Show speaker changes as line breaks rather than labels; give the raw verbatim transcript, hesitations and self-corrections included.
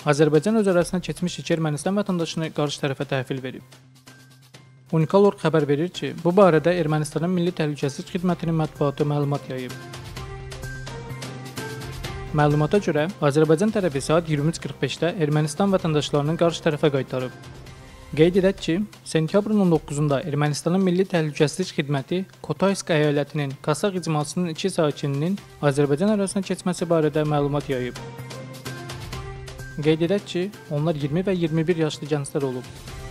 Azərbaycan öz arasına keçmiş iki Ermənistan vətəndaşını qarşı tərəfə təhvil verib. Unikal Orq xəbər verir ki, bu barədə Ermənistanın Milli Təhlükəsizlik Xidmətinin mətbuatı məlumat yayıb. Məlumata görə, Azərbaycan tərəfi saat iyirmi üç qırx beşdə Ermənistan vətəndaşlarını qarşı tərəfə qaytarıb. Qeyd edək ki, sentyabrın on doqquzunda Ermənistanın Milli Təhlükəsizlik Xidməti Kotaysk əyalətinin Kasaq icmasının iki sakininin Azərbaycan arasına keçməsi barədə məlumat yayıb. Qeyd edək ki, onlar iyirmi və iyirmi bir yaşlı gənclər olub.